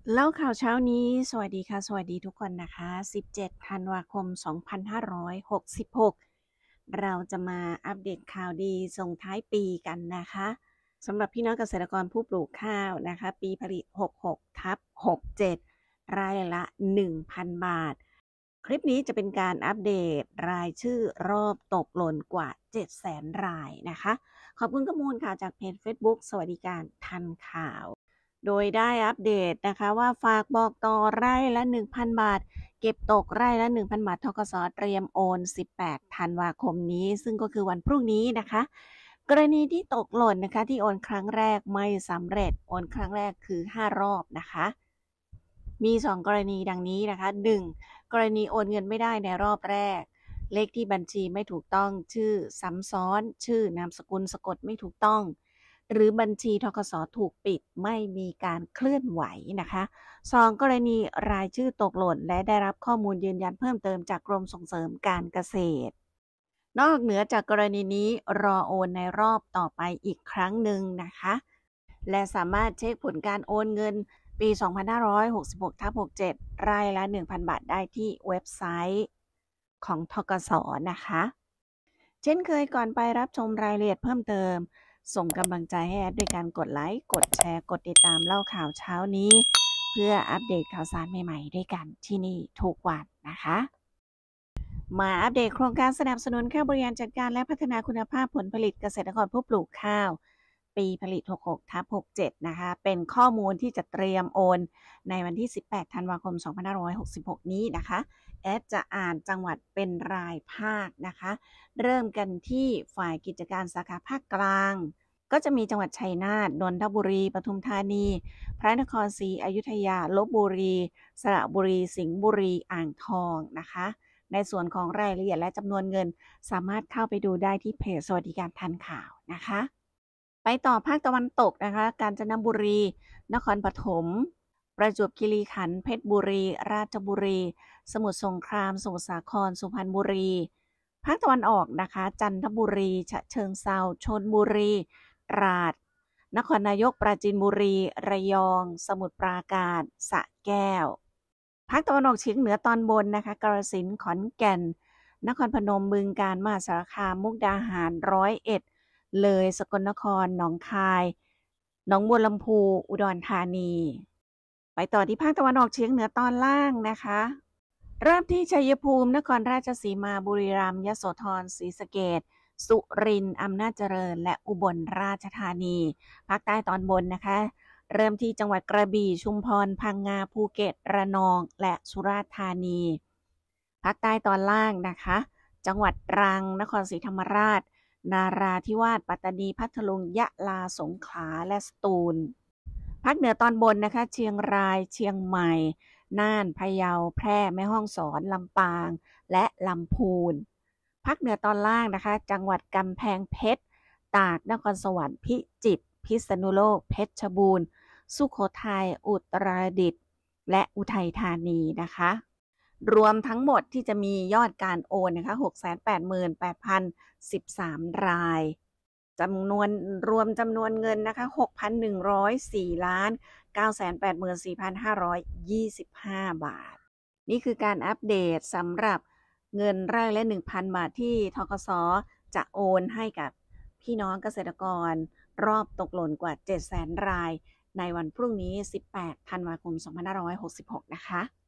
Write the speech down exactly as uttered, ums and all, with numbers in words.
เล่าข่าวเช้านี้สวัสดีค่ะสวัสดีทุกคนนะคะสิบเจ็ดธันวาคมสองพันห้าร้อยหกสิบหกเราจะมาอัปเดตข่าวดีส่งท้ายปีกันนะคะสำหรับพี่น้องเกษตรกรผู้ปลูกข้าวนะคะปีผลิตหกสิบหกทับหกสิบเจ็ดไร่ละ หนึ่งพัน บาทคลิปนี้จะเป็นการอัปเดตรายชื่อรอบตกหล่นกว่า เจ็ดแสน รายนะคะขอบคุณข้อมูลข่าวจากเพจ Facebook สวัสดิการทันข่าวโดยได้อัปเดตนะคะว่าฝากบอกต่อไร่ละ หนึ่งพัน บาทเก็บตกไร่ละ หนึ่งพัน บาทธกสเตรียมโอนสิบแปดธันวาคมนี้ซึ่งก็คือวันพรุ่งนี้นะคะกรณีที่ตกหล่นนะคะที่โอนครั้งแรกไม่สำเร็จโอนครั้งแรกคือห้ารอบนะคะมีสองกรณีดังนี้นะคะหนึ่งกรณีโอนเงินไม่ได้ในรอบแรกเลขที่บัญชีไม่ถูกต้องชื่อซ้ำซ้อนชื่อนามสกุลสะกดไม่ถูกต้องหรือบัญชีธกสถูกปิดไม่มีการเคลื่อนไหวนะคะสองกรณีรายชื่อตกหล่นและได้รับข้อมูลยืนยันเพิ่มเติมจากกรมส่งเสริมการเกษตรนอกเหนือจากกรณีนี้รอโอนในรอบต่อไปอีกครั้งหนึ่งนะคะและสามารถเช็คผลการโอนเงินปีสองพันห้าร้อยหกสิบหกทับหกสิบเจ็ดรายละ หนึ่งพัน บาทได้ที่เว็บไซต์ของธกสนะคะเช่นเคยก่อนไปรับชมรายละเอียดเพิ่มเติมส่งกำลังใจให้แอดด้วยการกดไลค์กดแชร์กดติดตามเล่าข่าวเช้านี้เพื่ออัปเดตข่าวสารใหม่ๆด้วยกันที่นี่ทุกวันนะคะมาอัปเดตโครงการสนับสนุนค่าบริการจัดการและพัฒนาคุณภาพผลผลิตเกษตรกรผู้ปลูกข้าวปีผลิตหกสิบหกทับหกสิบเจ็ดนะคะเป็นข้อมูลที่จะเตรียมโอนในวันที่สิบแปดธันวาคมสองพันห้าร้อยหกสิบหกนี้นะคะแอดจะอ่านจังหวัดเป็นรายภาคนะคะเริ่มกันที่ฝ่ายกิจการสาขาภาคกลางก็จะมีจังหวัดชัยนาทนนทบุรีปทุมธานีพระนครศรีอยุธยาลบบุรีสระบุรีสิงห์บุรีอ่างทองนะคะในส่วนของรายละเอียดและจำนวนเงินสามารถเข้าไปดูได้ที่เพจสวัสดิการทันข่าวนะคะไปต่อภาคตะวันตกนะคะกาญจนบุรีนครปฐมประจวบคีรีขันธ์เพชรบุรีราชบุรีสมุทรสงครามสมุทรสาครสุพรรณบุรีภาคตะวันออกนะคะจันทบุรีฉะเชิงเทราชลบุรีตราดนครนายกปราจีนบุรีระยองสมุทรปราการสระแก้วภาคตะวันออกเฉียงเหนือตอนบนนะคะกาฬสินธุ์ขอนแก่นนครพนมบึงกาฬมหาสารคามมุกดาหารร้อยเอ็ดเลยสกลนครหนองคายหนองบัวลำพูอุดรธานีไปต่อที่ภาคตะวันออกเฉียงเหนือตอนล่างนะคะเริ่มที่ชัยภูมินครราชสีมาบุรีรัมย์ยโสธรศรีสะเกษสุรินทร์อำนาจเจริญและอุบลราชธานีภาคใต้ตอนบนนะคะเริ่มที่จังหวัดกระบี่ชุมพรพังงาภูเก็ตระนองและสุราษฎร์ธานีภาคใต้ตอนล่างนะคะจังหวัดตรังนครศรีธรรมราชนาราธิวาสปัตตานีพัทลุงยะลาสงขลาและสตูลภาคเหนือตอนบนนะคะเชียงรายเชียงใหม่น่านพะเยาแพร่แม่ฮ่องสอนลำปางและลำพูนภาคเหนือตอนล่างนะคะจังหวัดกำแพงเพชรตากนครสวรรค์พิจิตรพิษณุโลกเพชรบูรณ์สุโขทัยอุตรดิตถ์และอุทัยธานีนะคะรวมทั้งหมดที่จะมียอดการโอนนะคะ หกแสนแปดหมื่นแปดพันสิบสาม รายจำนวนรวมจำนวนเงินนะคะ หกพันหนึ่งร้อยสี่ล้านเก้าแสนแปดหมื่นสี่พันห้าร้อยยี่สิบห้า บาทนี่คือการอัปเดตสำหรับเงินไร่ละ หนึ่งพัน บาทที่ธกสจะโอนให้กับพี่น้องเกษตรกรรอบตกหล่นกว่า เจ็ดแสน รายในวันพรุ่งนี้สิบแปดธันวาคมสองพันห้าร้อยหกสิบหกนะคะ